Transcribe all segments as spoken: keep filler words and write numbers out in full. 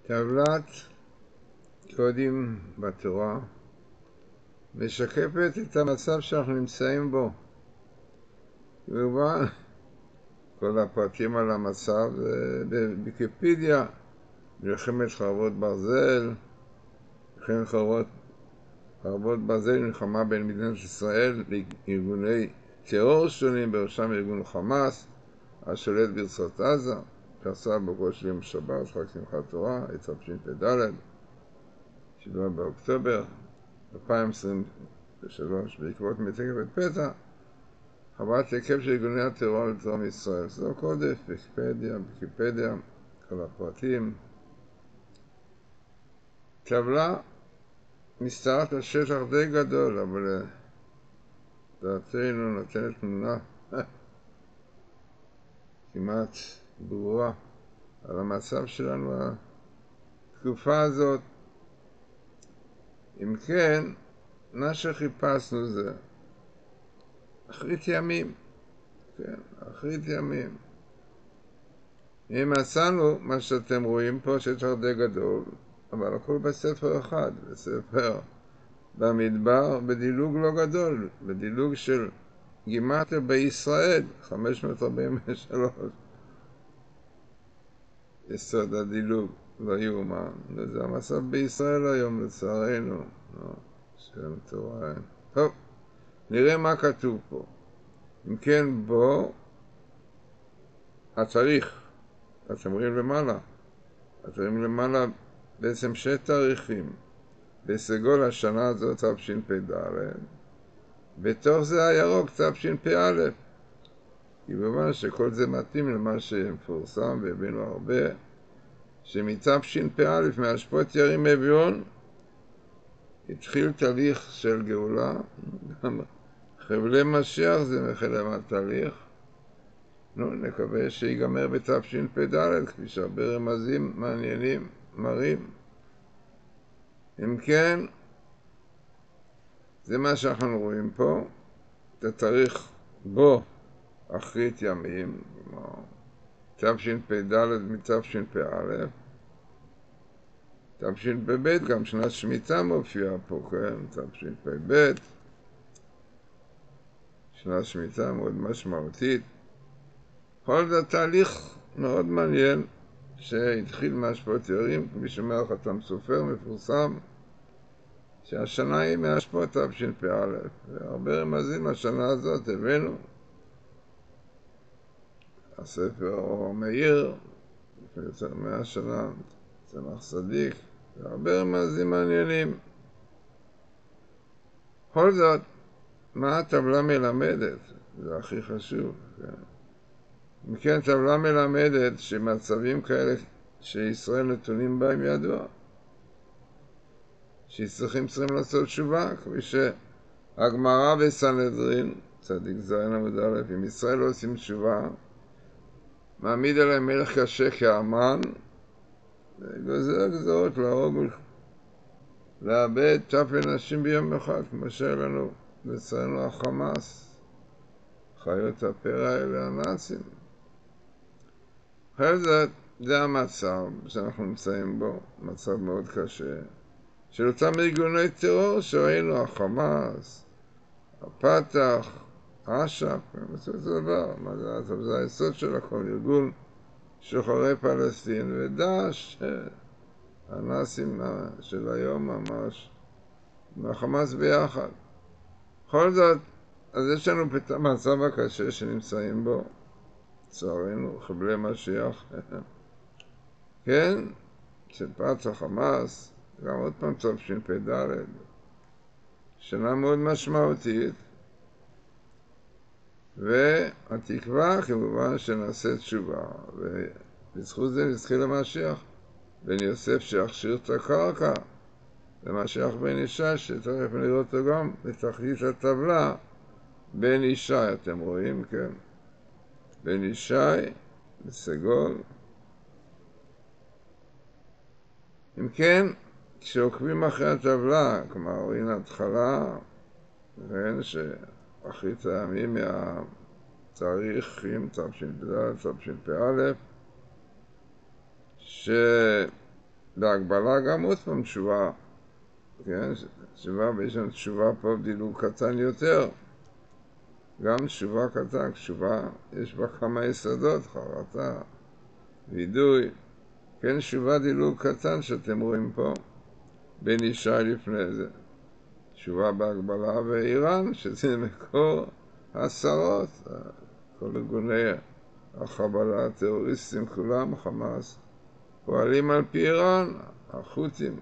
טבלת קודים בתורה משקפת את המצב שאנחנו נמצאים בו. כמובן, כל הפרטים על המצב זה בוויקיפדיה, מלחמת חרבות ברזל, מלחמת חרבות, חרבות ברזל, מלחמה בין מדינת ישראל לארגוני טרור שונים, בראשם ארגון חמאס, השולט ברצועת עזה, פרסה בוגו של יום שבת, חג שמחת תורה, תשפ"ד, שבעה באוקטובר אלפיים עשרים ושלוש, בעקבות מתקפת פתע, חוות היקף של ארגוני הטרור לדרום ישראל. זו קודש, ויקיפדיה, ויקיפדיה, כל הפרטים. טבלה משתרעת על שטח די גדול, אבל דעתנו נותנת תמונה כמעט ברורה על המצב שלנו בתקופה הזאת. אם כן, מה שחיפשנו זה אחרית ימים, כן, אחרית ימים. אם מצאנו מה שאתם רואים פה, שטח די גדול, אבל הכל בספר אחד, בספר במדבר, בדילוג לא גדול, בדילוג של גימטריה בישראל, חמש מאות ארבעים ושלוש. יסוד הדילוג, לא יאומן. זה המצב בישראל היום, לצערנו. שם תורה. טוב, נראה מה כתוב פה. אם כן, בו התאריך, אתם רואים למעלה, אתם רואים למעלה בעצם שתי תאריכים. בסגול השנה הזאת תשפ"ד, בתוך זה הירוק תשפ"א. כי במובן שכל זה מתאים למה שמפורסם, והבינו הרבה, שמתשפ"א, מהשפות ירים אביון, התחיל תהליך של גאולה. גם חבלי משיח זה מחלם התהליך. נו, נקווה שיגמר בתשפ"ד, כפי שהרבה רמזים מעניינים מראים. אם כן, זה מה שאנחנו רואים פה, את התאריך בו אחרית ימים, תשפ"ד מתשפ"א, תשפ"ב, גם שנת שמיטה מופיעה פה, כן, תשפ"ב, שנת שמיטה מאוד משמעותית. כל זה תהליך מאוד מעניין שהתחיל מהשפעות ירים, כפי שאומר חתם סופר מפורסם, שהשנה היא מהשפעות תשפ"א, והרבה רמזים השנה הזאת הבאנו. הספר אור מאיר, לפני יותר מאה שנה, צמח צדיק, והרבה רמזים מעניינים. בכל זאת, מה הטבלה מלמדת? זה הכי חשוב. כן? אם כן, טבלה מלמדת שמצבים כאלה שישראל נתונים בהם ידוע, שיצטרכים צריכים לעשות תשובה, כפי שהגמרא בסנהדרין, צדיק זין עמוד א', אם ישראל לא עושים תשובה, מעמיד עליהם מלך קשה כאמן, וגוזר גזרות להרוג ולאבד טף נשים ביום אחד, כמו שהיה לנו לצערנו החמאס, חיות הפרא האלה הנאצים. אחרי זאת, זה המצב שאנחנו נמצאים בו, מצב מאוד קשה, של אותם ארגוני טרור שראינו, החמאס, הפתח, אש"ף, זה דבר, מה זה, זה היסוד של הכל, ארגון שוחרי פלסטין ודאעש, הנאצים של היום ממש, מהחמאס ביחד. בכל זאת, אז יש לנו את המצב הקשה שנמצאים בו, צערנו, חבלי משיח, כן, שפתח חמאס, גם עוד פעם תשפ"ד, שנה מאוד משמעותית, והתקווה כמובן שנעשה תשובה, ובזכות זה נזכה למשיח בן יוסף שיכשיר את הקרקע, למשיח בן ישי, שתכף נראות אותו גם בתחתית הטבלה, בן ישי, אתם רואים, כן? בן ישי, בסגול. אם כן, כשעוקבים אחרי הטבלה, כלומר, רואים התחלה, כן, שאחרית הימים מהתאריכים תשפ"ד, תשפ"א, להגבלה גם עוד פעם תשובה, כן? תשובה, ויש לנו תשובה פה בדילוג קטן יותר. גם תשובה קטן, תשובה, יש בה כמה יסודות, חרטה, וידוי, כן, תשובה דילוג קטן שאתם רואים פה, בן ישי לפני זה. תשובה בהגבלה ואיראן, שזה מקור עשרות, כל ארגוני החבלה, הטרוריסטים, כולם, חמאס, פועלים על פי איראן, החות'ים,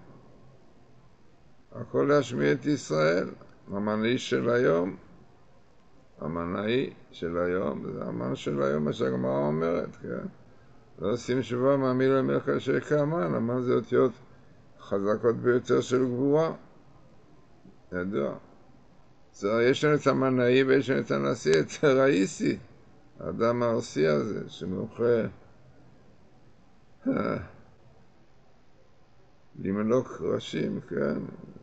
הכל להשמיע את ישראל, המנהי של היום, המנהי של היום, זה המן של היום, מה שהגמרא אומרת, כן? לא עושים תשובה מהמילה מלכה כאמן, המן זה אותיות חזקות ביותר של גבורה, ידוע. יש לנו את המנהי ויש לנו את הנשיא, את ראיסי, האדם הארסי הזה, שמוחה למלוק ראשים, כן?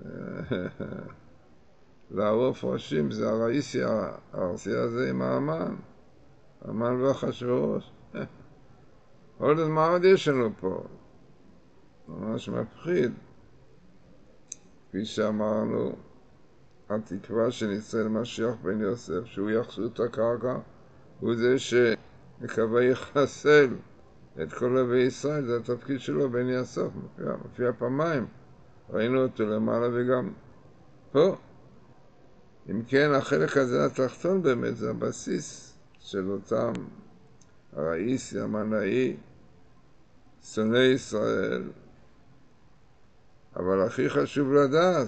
לערוף ראשים, זה הראיסי הארסי הזה עם האמן, האמן ואחשוורוש. עוד מה עוד יש לנו פה? ממש מפחיד. כפי שאמרנו, התקווה שנצא למשיח בן יוסף, שהוא יחזור את הקרקע, הוא זה שמקווה יחסל את כל אוהבי ישראל, זה התפקיד שלו בן יוסף, מופיע, מופיע פעמיים, ראינו אותו למעלה וגם פה. אם כן, החלק הזה התחתון באמת, זה הבסיס של אותם הראיסי, המנהי, שונאי ישראל, אבל הכי חשוב לדעת,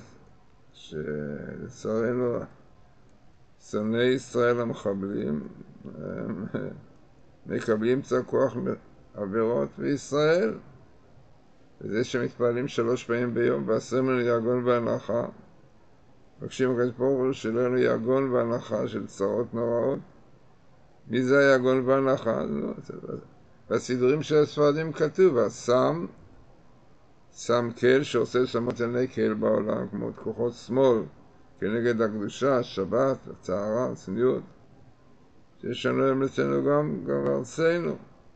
שלצערנו שונאי ישראל המחבלים, הם מקבלים קצת כוח עבירות בישראל, וזה שמתפעלים שלוש פעמים ביום ועשרים לנו יגון והנחה, מבקשים הקדוש ברוך הוא שלא יהיה לנו יגון והנחה של צרות נוראות. מי זה היגון והנחה? בסידורים של הספרדים כתוב, הסם, סם קל שעושה שמות עיני קל בעולם, כמו כוחות שמאל, כנגד הקדושה, השבת, הצערה, הצניעות, שיש לנו אמתנו גם, גם ארצנו.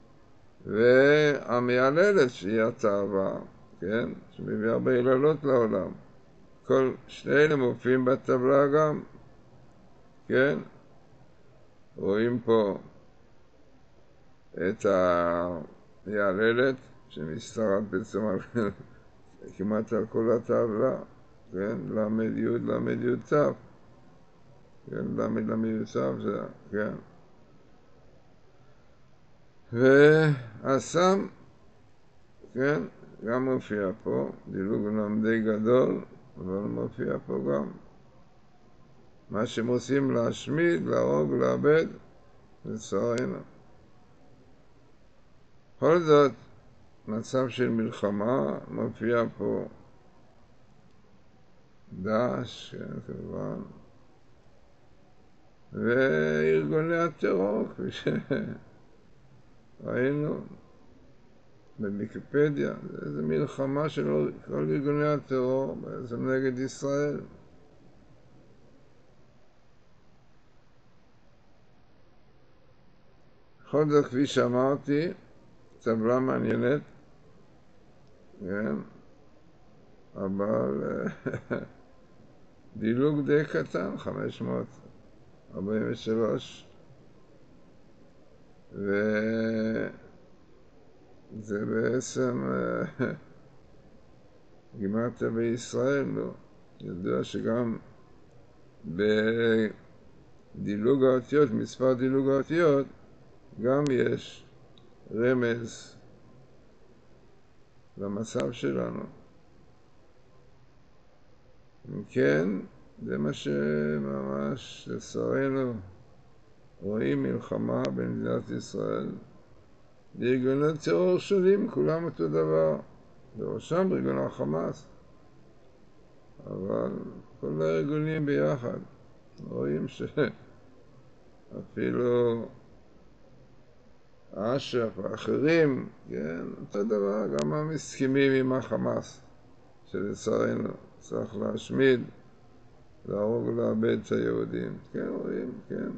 והמייעללת שהיא התאווה, כן? שמביא הרבה היללות לעולם. כל שני אלה מופיעים בטבלה גם, כן? רואים פה את המייעללת שמסתרעת בעצם על, כמעט על כל הטבלה, כן? למד יוד, למד יוד תו, כן? למד למד יוד תו זה, כן? והסם, כן? גם מופיע פה, דילוג אומנם די גדול, אבל מופיע פה גם. מה שהם עושים להשמיד, להרוג, לאבד, לצערנו. בכל זאת, מצב של מלחמה, מופיע פה דאעש, כן, כמובן, וארגוני הטרור, כפי שראינו בוויקיפדיה, זה מלחמה של כל ארגוני הטרור, בעצם נגד ישראל. בכל זאת, כפי שאמרתי, טבלה מעניינת, כן? אבל דילוג די קטן, חמש מאות ארבעים ושלוש, וזה בעצם גימטריה בישראל, לא? ידוע שגם בדילוג האותיות, מספר דילוג האותיות, גם יש רמז למצב שלנו. אם כן, זה מה שממש לצערנו רואים מלחמה במדינת ישראל. ארגוני טרור שונים, כולם אותו דבר. בראשם ארגון החמאס. אבל כל הארגונים ביחד רואים שאפילו אש"ף ואחרים, כן, אותו דבר, גם הם מסכימים עם החמאס, שלצערנו צריך להשמיד, להרוג ולאבד את היהודים. כן, רואים, כן.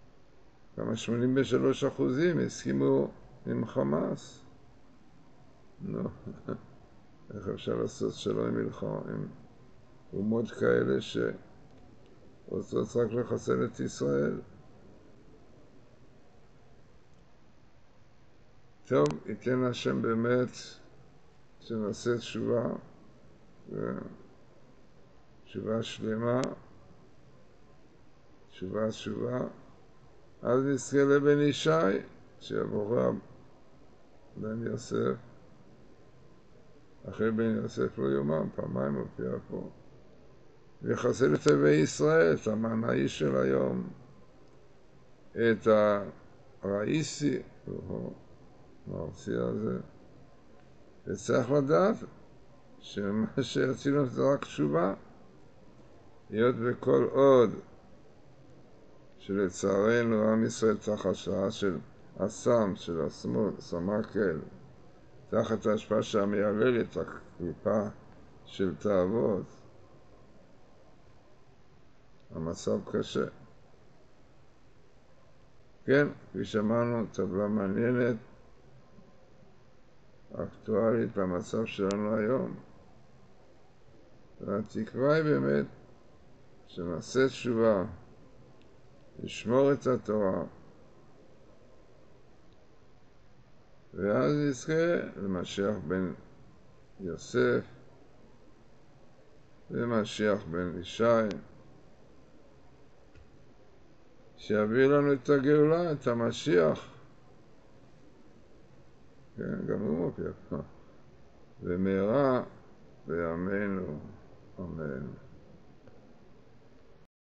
כמה שמונים ושלושה אחוזים הסכימו עם חמאס. נו, איך אפשר לעשות שלום עם מלחמה, עם אומות כאלה שרוצות רק לחסל את ישראל? טוב, ייתן השם באמת שנעשה תשובה, תשובה שלמה, תשובה תשובה, אז נזכה לבן ישי, שיבוא בן יוסף, אחרי בן יוסף לא יומם, פעמיים מופיע פה, ויחסל את אויבי ישראל, את המנאי של היום, את הראיסי, המרצי הזה, וצריך לדעת שמה שרצינו זה רק תשובה, היות וכל עוד שלצערנו עם ישראל תחת שעה של אסם, של השמאל, סמקל, תחת ההשפעה שהמיילל את הקליפה של תאוות, המצב קשה. כן, כפי שאמרנו, טבלה מעניינת, אקטואלית למצב שלנו היום. והתקווה היא באמת שנעשה תשובה, לשמור את התורה, ואז נזכה למשיח בן יוסף ומשיח בן ישי, שיביא לנו את הגאולה, את המשיח. כן, גם הוא מופיע פה. ומהרה בימינו, אמן.